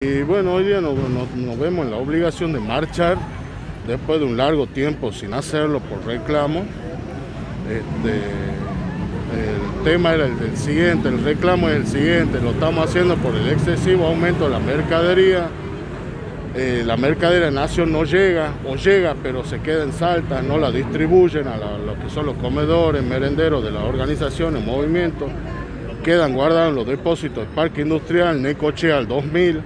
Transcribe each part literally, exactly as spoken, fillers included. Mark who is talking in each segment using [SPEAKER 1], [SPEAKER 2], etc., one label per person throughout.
[SPEAKER 1] Y bueno, hoy día nos, nos- nos vemos en la obligación de marchar después de un largo tiempo sin hacerlo por reclamo. Este, el tema era el, el siguiente, el reclamo es el siguiente, lo estamos haciendo por el excesivo aumento de la mercadería. Eh, la mercadería de Nación no llega, o llega pero se queda en Salta, no la distribuyen a la- lo que son los comedores, merenderos de las organizaciones, movimientos, quedan guardados en los depósitos del Parque Industrial, Necochea al dos mil,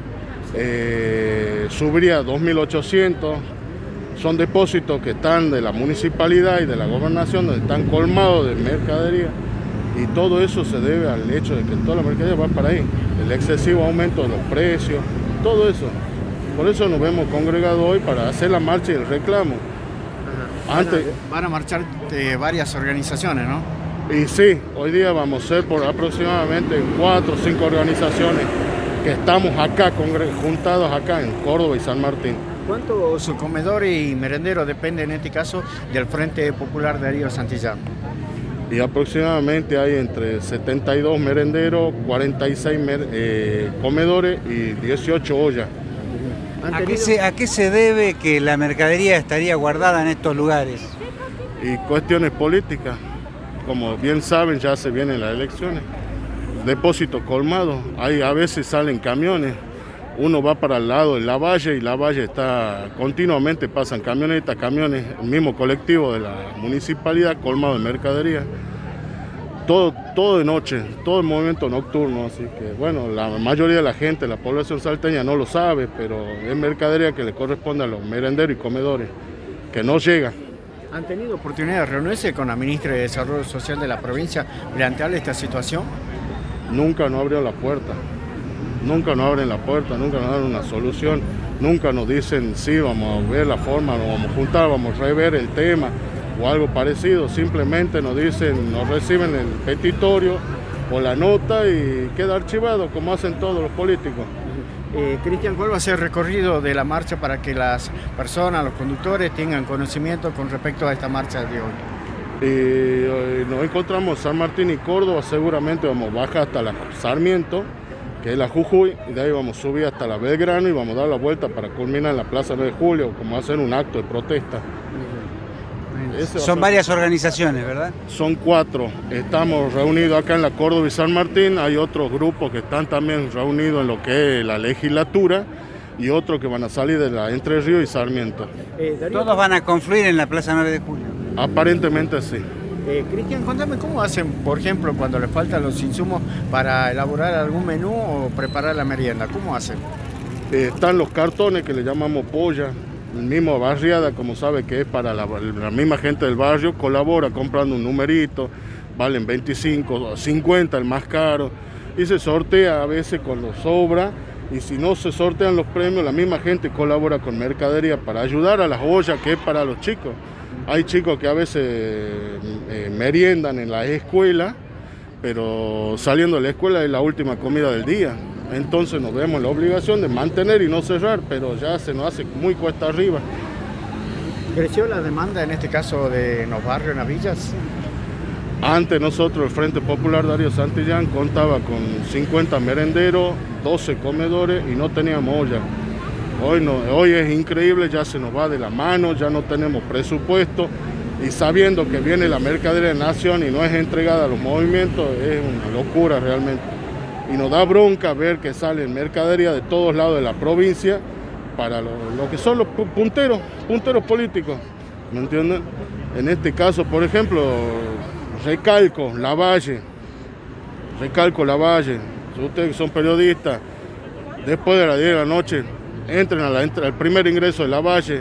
[SPEAKER 1] eh, Subría dos mil ochocientos, son depósitos que están de la municipalidad y de la gobernación, donde están colmados de mercadería, y todo eso se debe al hecho de que toda la mercadería va para ahí, el excesivo aumento de los precios, todo eso. Por eso nos vemos congregados hoy para hacer la marcha y el reclamo. Antes,
[SPEAKER 2] Van a marchar de varias organizaciones, ¿no?
[SPEAKER 1] y sí, hoy día vamos a ser por aproximadamente cuatro o cinco organizaciones que estamos acá, congre- juntados acá en Córdoba y San Martín.
[SPEAKER 2] ¿Cuántos comedores y merenderos dependen en este caso del Frente Popular Darío Santillán?
[SPEAKER 1] Y aproximadamente hay entre setenta y dos merenderos, cuarenta y seis mer- eh, comedores y dieciocho ollas.
[SPEAKER 2] ¿Han
[SPEAKER 3] ¿A qué,
[SPEAKER 2] tenido-
[SPEAKER 3] se, ¿A qué se debe que la mercadería estaría guardada en estos lugares?
[SPEAKER 1] Y cuestiones políticas, como bien saben, ya se vienen las elecciones. Depósitos colmados, hay, a veces salen camiones, uno va para el lado de Lavalle y Lavalle está, continuamente pasan camionetas, camiones, el mismo colectivo de la municipalidad colmado de mercadería. Todo, todo de noche, todo el movimiento nocturno, así que bueno, la mayoría de la gente, la población salteña no lo sabe, pero es mercadería que le corresponde a los merenderos y comedores, que no llega.
[SPEAKER 2] ¿Han tenido oportunidad de reunirse con la ministra de Desarrollo Social de la provincia plantearle esta situación?
[SPEAKER 1] Nunca nos abrió la puerta, nunca nos abren la puerta, nunca nos dan una solución, nunca nos dicen sí, vamos a ver la forma, nos vamos a juntar, vamos a rever el tema o algo parecido, simplemente nos dicen, nos reciben el petitorio o la nota y queda archivado como hacen todos los políticos.
[SPEAKER 2] Eh, Cristian, ¿cuál va a ser el recorrido de la marcha para que las personas, los conductores tengan conocimiento con respecto a esta marcha de hoy?
[SPEAKER 1] Y eh, nos encontramos San Martín y Córdoba, seguramente vamos a bajar hasta la Sarmiento, que es la Jujuy, y de ahí vamos a subir hasta la Belgrano y vamos a dar la vuelta para culminar en la Plaza nueve de Julio, como hacer un acto de protesta. Ese va a
[SPEAKER 3] Son
[SPEAKER 1] ser-
[SPEAKER 3] varias organizaciones, ¿verdad?
[SPEAKER 1] Son cuatro, estamos reunidos acá en la Córdoba y San Martín, hay otros grupos que están también reunidos en lo que es la legislatura y otros que van a salir de la Entre Ríos y Sarmiento.
[SPEAKER 2] Eh, Darío,
[SPEAKER 3] Todos van a confluir en la Plaza nueve de Julio.
[SPEAKER 1] Aparentemente sí.
[SPEAKER 2] eh, Cristian, contame cómo hacen, por ejemplo, cuando les faltan los insumos para elaborar algún menú o preparar la merienda. ¿Cómo hacen?
[SPEAKER 1] Eh, están los cartones que le llamamos polla, el mismo barriada, como sabe que es para la, la misma gente del barrio, colabora comprando un numerito, valen veinticinco, cincuenta el más caro, y se sortea a veces con los sobra, y si no se sortean los premios, la misma gente colabora con mercadería para ayudar a las ollas, que es para los chicos. Hay chicos que a veces eh, meriendan en la escuela, pero saliendo de la escuela es la última comida del día. Entonces nos vemos en la obligación de mantener y no cerrar, pero ya se nos hace muy cuesta arriba.
[SPEAKER 2] ¿Creció la demanda en este caso de los barrios, en las villas?
[SPEAKER 1] Antes nosotros, el Frente Popular Darío Santillán, contaba con cincuenta merenderos, doce comedores y no teníamos olla. Hoy, no, hoy es increíble, ya se nos va de la mano, ya no tenemos presupuesto, y sabiendo que viene la mercadería de Nación y no es entregada a los movimientos, es una locura realmente. Y nos da bronca ver que salen mercadería de todos lados de la provincia para lo, lo que son los pu- punteros, punteros políticos, ¿me entienden? En este caso, por ejemplo, recalco Lavalle, recalco Lavalle, si ustedes que son periodistas, después de las diez de la noche, entren a la, entra- al primer ingreso de Lavalle,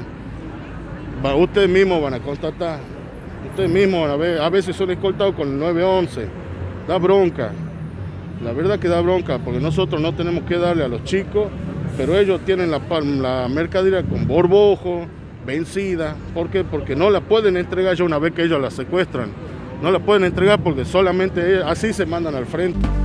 [SPEAKER 1] va, ustedes mismos van a constatar, ustedes mismos van a ver, a veces son escoltados con el nueve once, da bronca. La verdad que da bronca, porque nosotros no tenemos que darle a los chicos, pero ellos tienen la, pa- la mercadería con borbojo, vencida. ¿Por qué? Porque no la pueden entregar ya una vez que ellos la secuestran. No la pueden entregar porque solamente ellos- así se mandan al frente.